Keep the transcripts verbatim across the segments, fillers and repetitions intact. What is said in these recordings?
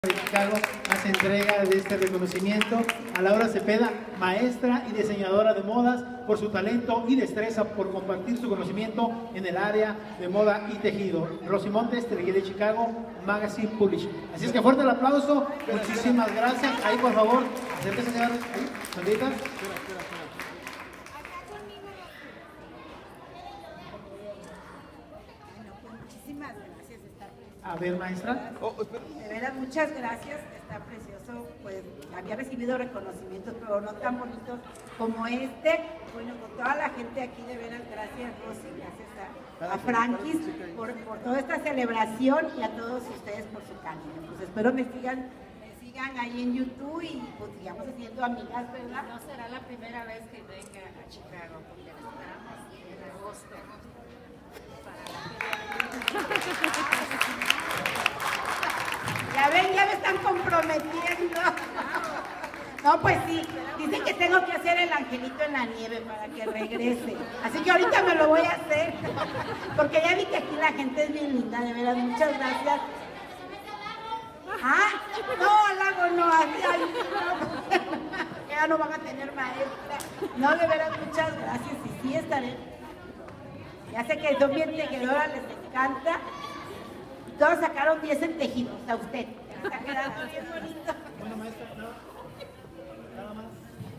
de Chicago hace entrega de este reconocimiento a Laura Cepeda, maestra y diseñadora de modas, por su talento y destreza por compartir su conocimiento en el área de moda y tejido. Rosy Montes, Teleguía de Chicago, Magazine Publishing. Así es que fuerte el aplauso, muchísimas gracias. Ahí por favor, acérquese, señor. Ahí, Sandrita. Muchísimas gracias, está precioso. A ver, maestra. Oh, De veras, muchas gracias, está precioso. Pues había recibido reconocimientos, pero no tan bonitos como este. Bueno, con toda la gente aquí, de veras, gracias, Rosy, gracias a, a Frankis por, por toda esta celebración y a todos ustedes por su cariño. Pues espero me sigan, me sigan ahí en YouTube y pues sigamos haciendo amigas, ¿verdad? No será la primera vez que venga a Chicago, porque la esperamos en agosto para la feria. Ya ven, ya me están comprometiendo. No, pues sí, dicen que tengo que hacer el angelito en la nieve para que regrese. Así que ahorita me lo voy a hacer. Porque ya vi que aquí la gente es bien linda, de veras, muchas gracias. Ah, no, al lago no, así, ay, no. Ya no van a tener maestra. No, de veras, muchas gracias. Y sí estaré. Ya sé que son bien tejedoras, les encanta. Todos sacaron diez en tejidos, a usted. Está quedando bien bonito. Bueno, maestra, no. Nada más.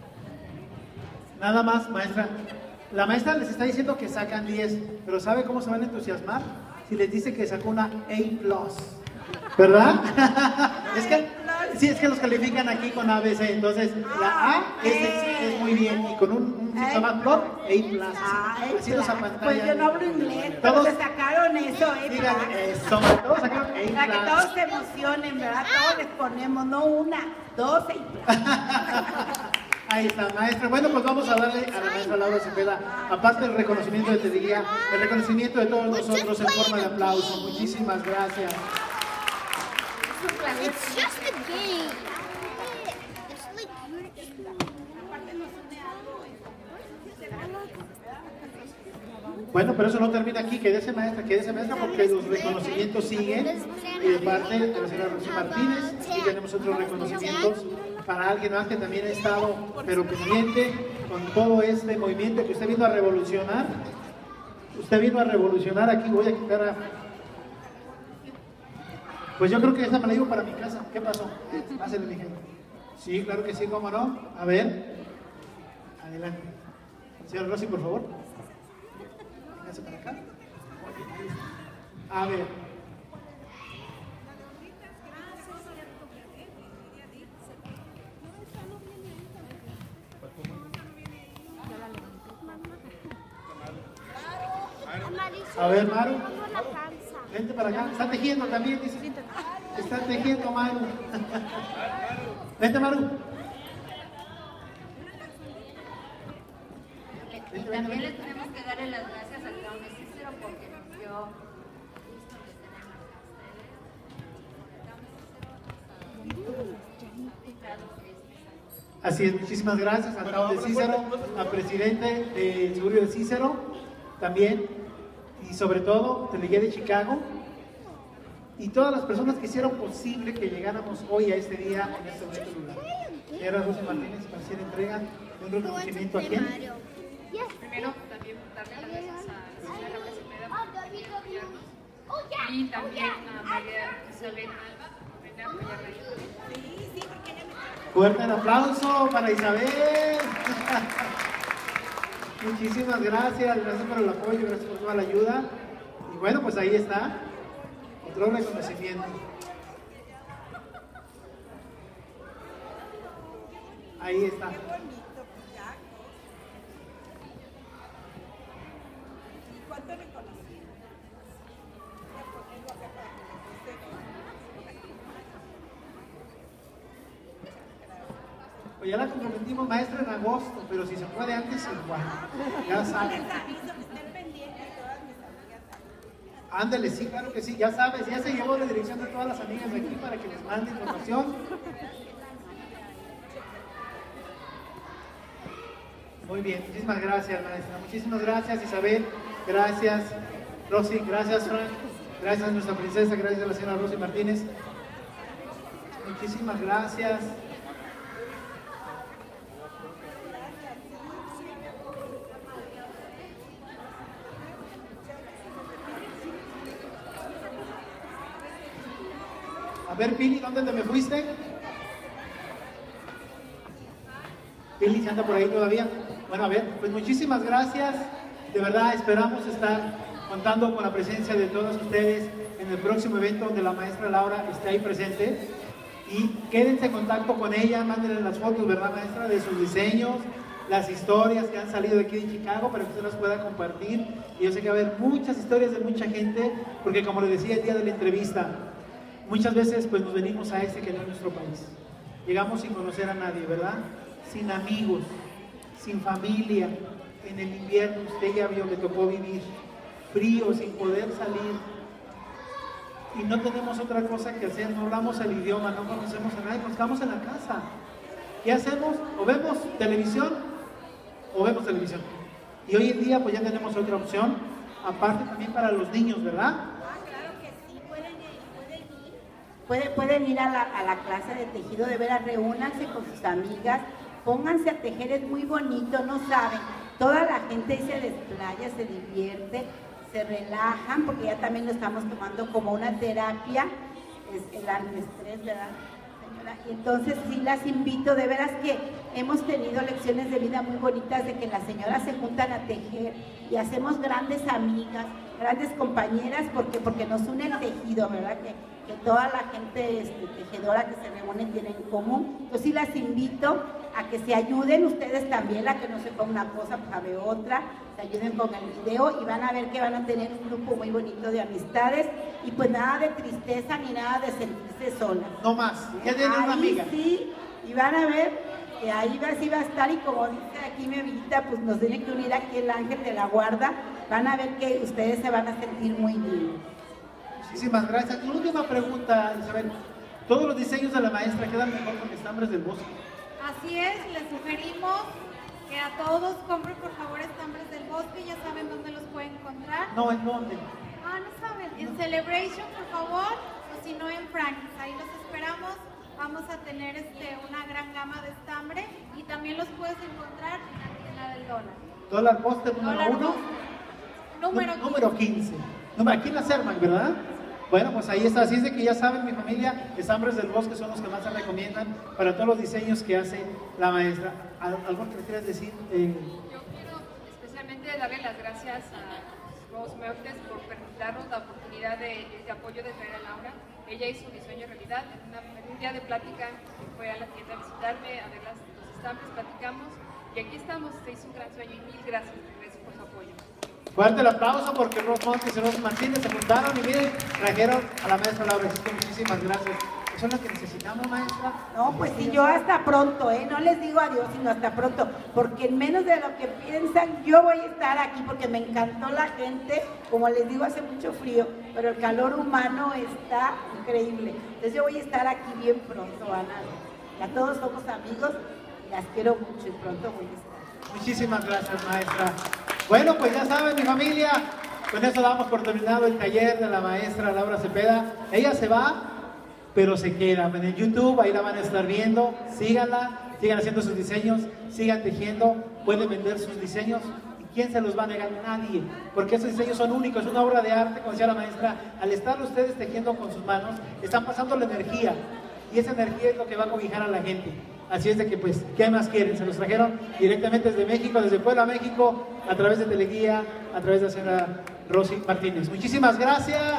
Nada más, maestra. La maestra les está diciendo que sacan diez, pero ¿sabe cómo se van a entusiasmar? Si les dice que sacó una A plus. ¿Verdad? Es que, sí, es que los califican aquí con A B C, entonces la A es, es, es muy bien, y con un, un sistema plus, A plus. Ay, Así nos claro. apantalla. Pues yo no hablo inglés, pero Todos- se sacaron eso, ¿eh? Digan eso, todos sacaron A plus. Para que todos se emocionen, ¿verdad? Todos les ponemos, no una, dos y Ahí está, maestra. Bueno, pues vamos a darle a la maestra Laura Cepeda, aparte del reconocimiento de Teleguía, el reconocimiento de todos nosotros en forma de aplauso. Muchísimas gracias. It's just a game. It's like you're just... Bueno, pero eso no termina aquí. Quédese, maestra, quédese, maestra, porque los reconocimientos siguen. Y de parte de la señora Rosy Martínez, y tenemos otros reconocimientos para alguien más que también ha estado, pero pendiente con todo este movimiento que usted vino a revolucionar. Usted vino a revolucionar aquí. Voy a quitar a... Pues yo creo que esta me la llevo para mi casa. ¿Qué pasó? Hácele, mi gente. Sí, claro que sí, cómo no. A ver. Adelante. Señor Rosy, por favor. Véngase para acá. A ver. A ver, Maru. Vente para acá. Está tejiendo también, dice. Está tejiendo, Maru. Vente, Maru. Y también les tenemos que darle las gracias al Claudio Cícero porque nos dio gusto de tenernos a ustedes. Así es, muchísimas gracias a Claudio de Cícero, al presidente del Seguro de Cícero, también, y sobre todo, Teleguía de Chicago, y todas las personas que hicieron posible que llegáramos hoy a este día, en este bonito lugar. Señora Rosy Martínez, para hacer entrega de un reconocimiento a quién. Primero, también darle las gracias a la señora Laura Cepeda por apoyarnos y también a María Isabel Alba por venir a apoyarla. Fuerte el aplauso para Isabel. Muchísimas gracias, gracias por el apoyo, gracias por toda la ayuda. Y bueno, pues ahí está, otro reconocimiento. Ahí está. ¿Cuánto reconocimiento? Voy a ponerlo acá para que les guste. Pues ya la comprometimos, maestra, en agosto, pero si se puede antes, igual. Ya saben. Les aviso que estén pendientes todas mis amigas. Ándale, sí, claro que sí, ya sabes, ya se llevó la dirección de todas las amigas de aquí para que les mande información. Muy bien, muchísimas gracias, maestra. Muchísimas gracias, Isabel. Gracias, Rosy. Gracias, Frank. Gracias a nuestra princesa. Gracias a la señora Rosy Martínez. Muchísimas gracias. A ver, Pili, ¿dónde te me fuiste? Pili, ¿se anda por ahí todavía? Bueno, a ver, pues muchísimas gracias. De verdad, esperamos estar contando con la presencia de todos ustedes en el próximo evento donde la maestra Laura esté ahí presente. Y quédense en contacto con ella, mándenle las fotos, ¿verdad, maestra? De sus diseños, las historias que han salido de aquí de Chicago para que usted las pueda compartir. Y yo sé que va a haber muchas historias de mucha gente, porque como le decía el día de la entrevista, muchas veces pues nos venimos a este que no es nuestro país. Llegamos sin conocer a nadie, ¿verdad? Sin amigos, sin familia. En el invierno usted ya vio, le tocó vivir frío, sin poder salir. Y no tenemos otra cosa que hacer, no hablamos el idioma, no conocemos a nadie, nos quedamos en la casa. ¿Qué hacemos? O vemos televisión, o vemos televisión. Y hoy en día pues ya tenemos otra opción, aparte también para los niños, ¿verdad? Pueden, pueden ir a la, a la clase de tejido, de veras, reúnanse con sus amigas, pónganse a tejer, es muy bonito, no saben, toda la gente se desplaya, se divierte, se relajan, porque ya también lo estamos tomando como una terapia, es el antiestrés, ¿verdad, señora? Y entonces sí las invito, de veras que hemos tenido lecciones de vida muy bonitas, de que las señoras se juntan a tejer y hacemos grandes amigas, grandes compañeras, porque, porque nos une el tejido, ¿verdad? Que, que toda la gente este, tejedora que se reúne tiene en común. Entonces sí las invito a que se ayuden ustedes también, a que no sepa una cosa, pues sabe otra, se ayuden con el video y van a ver que van a tener un grupo muy bonito de amistades y pues nada de tristeza ni nada de sentirse solas. No más, ya tienen una amiga. Sí, y van a ver que ahí va, sí va a estar, y como dice aquí mi amiguita, pues nos tiene que unir aquí el ángel de la guarda, van a ver que ustedes se van a sentir muy bien. Muchísimas gracias. Y última pregunta, Isabel, ¿todos los diseños de la maestra quedan mejor con estambres del bosque? Así es, les sugerimos que a todos compren por favor estambres del bosque, ya saben dónde los pueden encontrar. No, ¿en dónde? Ah, no saben, en Celebration por favor, o si no en Frank's, ahí los esperamos. Vamos a tener este, una gran gama de estambre y también los puedes encontrar en la tienda del dólar. Dólar Poster número Dólar uno. Número, número quince. Número, aquí en la Sermac, ¿verdad? Bueno, pues ahí está. Así es de que ya saben, mi familia, estambres del bosque son los que más se recomiendan para todos los diseños que hace la maestra. ¿Algo que le quieras decir? Eh... Yo quiero especialmente darle las gracias a Rose Mertes por darnos la oportunidad de, de apoyo de traer a Laura. Ella hizo mi sueño realidad. En, una, en un día de plática fue a la tienda a visitarme, a ver las, los estambres, platicamos y aquí estamos. Se hizo un gran sueño y mil gracias, gracias por su apoyo. Fuerte el aplauso porque Rose Montes y Rose Martínez se juntaron y miren, trajeron a la maestra Laura. Así que muchísimas gracias. Eso es lo que necesitamos, maestra. No, pues sí, yo hasta pronto, ¿eh? No les digo adiós, sino hasta pronto, porque en menos de lo que piensan, yo voy a estar aquí porque me encantó la gente. Como les digo, hace mucho frío, pero el calor humano está increíble. Entonces yo voy a estar aquí bien pronto, Ana. Ya todos somos amigos y las quiero mucho y pronto voy a estar. Muchísimas gracias, maestra. Bueno, pues ya saben, mi familia, con eso damos por terminado el taller de la maestra Laura Cepeda. Ella se va, pero se queda en el YouTube, ahí la van a estar viendo. Síganla, sigan haciendo sus diseños, sigan tejiendo, pueden vender sus diseños. ¿Y quién se los va a negar? Nadie, porque esos diseños son únicos, es una obra de arte, como decía la maestra. Al estar ustedes tejiendo con sus manos, están pasando la energía, y esa energía es lo que va a cobijar a la gente. Así es de que, pues, ¿qué más quieren? Se los trajeron directamente desde México, desde Puebla, México, a través de Teleguía, a través de la señora Rosy Martínez. Muchísimas gracias.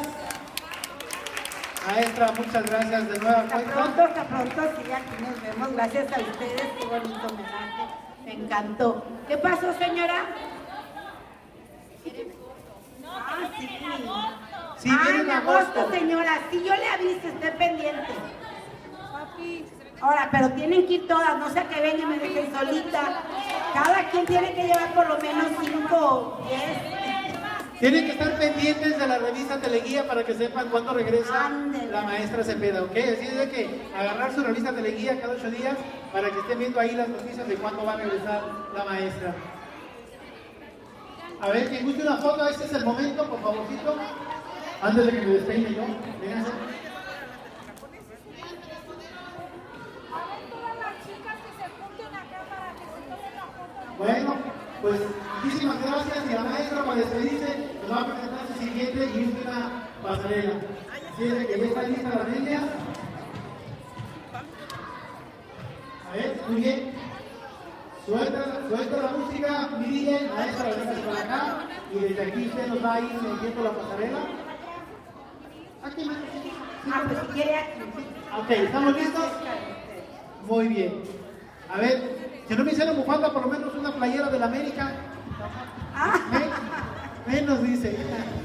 Maestra, muchas gracias de nuevo. Hasta pronto, hasta pronto, sí, aquí nos vemos. Gracias a ustedes, qué bonito homenaje, me encantó. ¿Qué pasó, señora? Ah, sí. Sí, Ah, viene en en agosto, agosto. señora, sí, yo le aviso, esté pendiente. Ahora, pero tienen que ir todas, no sea que vengan y me dejen solita. Cada quien tiene que llevar por lo menos cinco o diez. Tienen que estar pendientes de la revista Teleguía para que sepan cuándo regresa Ándele. la maestra Cepeda, ¿ok? Así es de que agarrar su revista Teleguía cada ocho días para que estén viendo ahí las noticias de cuándo va a regresar la maestra. A ver, quien guste una foto, este es el momento, por favorcito. Antes de que me despeine yo, vénganse. Bueno, pues muchísimas gracias y la maestra para despedirse nos va a presentar su siguiente y última pasarela. Así es que ya está lista la niña. A ver, muy bien. Suelta, suelta la música, miren, maestra, venga para acá y desde aquí usted nos va a ir metiendo la pasarela. Aquí, Ah, pues si quiere aquí. ok, ¿estamos listos? Muy bien. A ver, si no me hicieron bufanda, por lo menos una playera de la América. Men- Menos dice.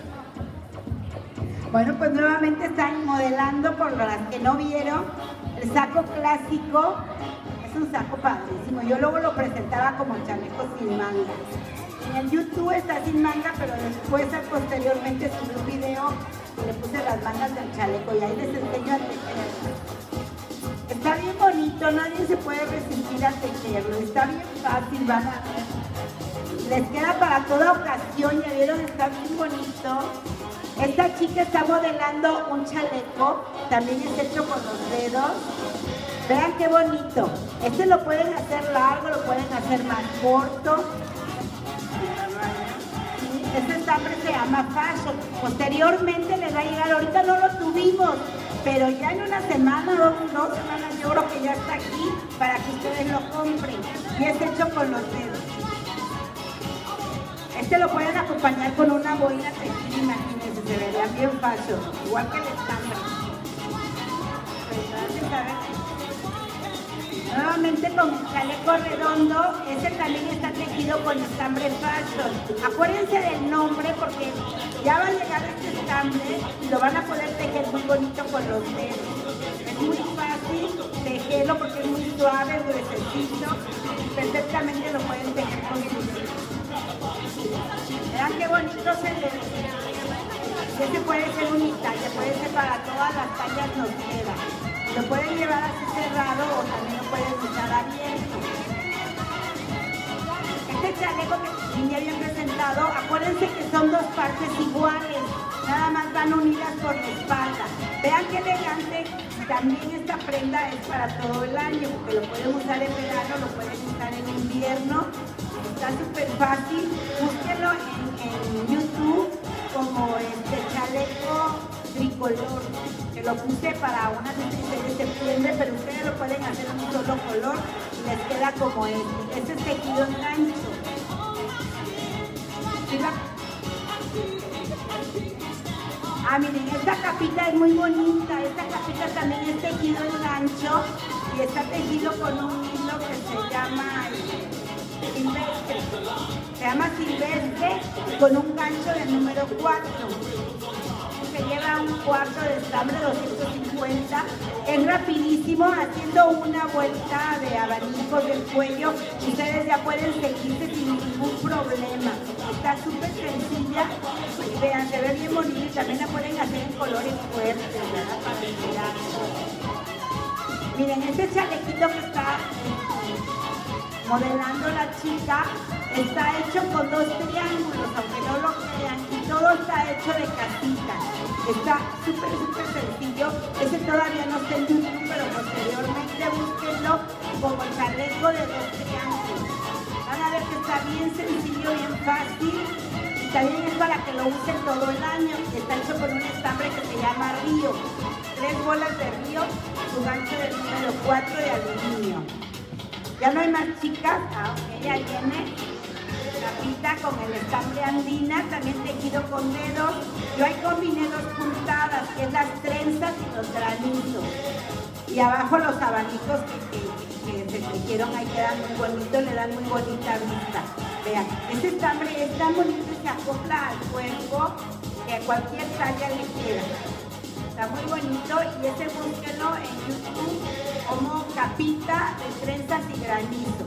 Bueno, pues nuevamente están modelando, por las que no vieron, el saco clásico. Es un saco padrísimo. Yo luego lo presentaba como chaleco sin manga. En el YouTube está sin manga, pero después, posteriormente, subí un video y le puse las mangas del chaleco y ahí les enseño a tejer. Está bien bonito, nadie se puede resistir a tejerlo. Está bien fácil, van a ver. Les queda para toda ocasión, ya vieron, está bien bonito. Esta chica está modelando un chaleco, también es hecho con los dedos. Vean qué bonito. Este lo pueden hacer largo, lo pueden hacer más corto. Este estambre se llama Fashion. Posteriormente les va a llegar, ahorita no lo tuvimos, pero ya en una semana, dos, dos semanas yo creo que ya está aquí para que ustedes lo compren. Y es hecho con los dedos. Este lo pueden acompañar con una boina tejida, imagínense, se vería bien fashion, igual que el estambre. Pues, a ver. Nuevamente con el chaleco redondo, ese también está tejido con estambre fashion. Acuérdense del nombre porque ya va a llegar este estambre y lo van a poder tejer muy bonito con los dedos. Es muy fácil tejerlo porque es muy suave, gruesecito y perfectamente lo pueden tejer con sus dedos. Vean qué bonito se ve. Este puede ser unitaria, puede ser para todas las tallas nos queda. Lo pueden llevar así cerrado o también lo pueden usar abierto. Este chaleco que ya habían presentado, acuérdense que son dos partes iguales, nada más van unidas por la espalda. Vean qué elegante, también esta prenda es para todo el año, porque lo pueden usar en verano, lo pueden usar en invierno. Está súper fácil, búsquenlo en, en YouTube como este chaleco tricolor, que lo puse para una veintiséis de septiembre, pero ustedes lo pueden hacer en un solo color y les queda como este. Este es tejido en gancho. Ah, miren, esta capita es muy bonita, esta capita también es tejido en gancho y está tejido con un hilo que se llama silvestre. Se llama silvestre con un gancho del número cuatro. Se lleva un cuarto de estambre, doscientos cincuenta. Es rapidísimo, haciendo una vuelta de abanicos del cuello. Ustedes ya pueden seguirse sin ningún problema. Está súper sencilla. Y vean, se ve bien bonita y también la pueden hacer en colores fuertes, ¿verdad? Para mirar. Miren, este chalequito que está modelando la chica está hecho con dos triángulos, aunque no lo crean, y todo está hecho de casitas. Está súper, súper sencillo. Ese todavía no está en YouTube, pero posteriormente búsquenlo como el chaleco de dos triángulos. Van a ver que está bien sencillo, bien fácil, y también es para que lo usen todo el año. Está hecho con un estambre que se llama Río. Tres bolas de Río, su gancho del número cuatro de aluminio. Ya no hay más chicas, ah, ok, ya viene capita con el estambre andina, también tejido con dedos. Yo ahí combiné dos puntadas, que es las trenzas y los granitos. Y abajo los abanicos que, que, que se tejieron ahí quedan muy bonitos, le dan muy bonita vista. Vean, este estambre es tan bonito y se acopla al cuerpo que a cualquier talla le queda. Está muy bonito y ese búsquenlo en YouTube como capita de trenzas y granizo.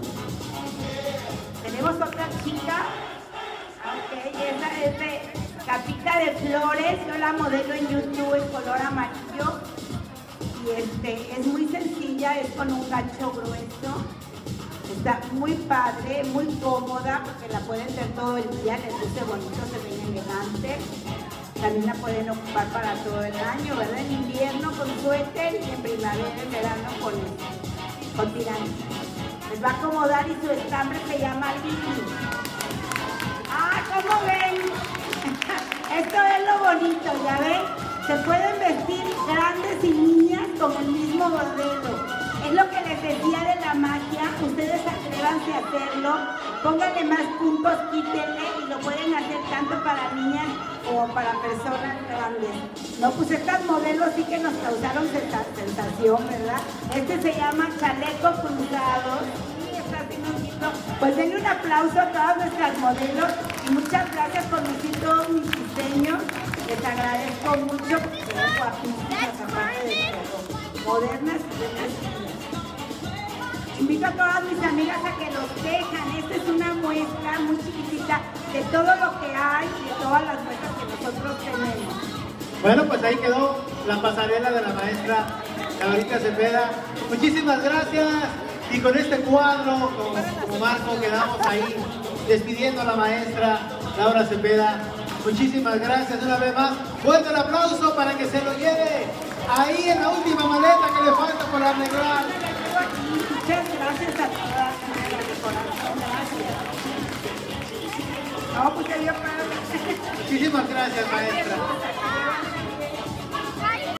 Tenemos otra chica, ok, esa es de capita de flores, yo la modelo en YouTube en color amarillo y este, es muy sencilla, es con un gancho grueso, está muy padre, muy cómoda porque la pueden ver todo el día, les luce bonito, se ven elegante. También la pueden ocupar para todo el año, ¿verdad? En invierno con suéter y en primavera, en verano con, con tirantes. Les va a acomodar y su estambre se llama Lili. ¡Ah, cómo ven! Esto es lo bonito, ¿ya ven? Se pueden vestir grandes y niñas con el mismo modelo. Es lo que les decía de la magia, ustedes atrévanse a hacerlo, pónganle más puntos, quítenle y lo pueden hacer tanto para niñas como para personas grandes. No, pues estos modelos sí que nos causaron sensación, ¿verdad? Este se llama chaleco cruzado. Sí, está haciendo un poquito. Pues denle un aplauso a todas nuestras modelos y muchas gracias por lucir todos mis diseños. Les agradezco mucho porque son guapísimas aparte de todo. Modernas y bien. Invito a todas mis amigas a que los tejan. Esta es una muestra muy chiquitita de todo lo que hay, de todas las muestras que nosotros tenemos. Bueno, pues ahí quedó la pasarela de la maestra Laurita Cepeda. Muchísimas gracias. Y con este cuadro, como, como marco, quedamos ahí despidiendo a la maestra Laura Cepeda. Muchísimas gracias una vez más. Fuerte el aplauso para que se lo lleve ahí en la última maleta que le falta por arreglar. Muchas gracias a todas, de corazón, gracias. No, pues que Dios pague. Muchísimas gracias, maestra.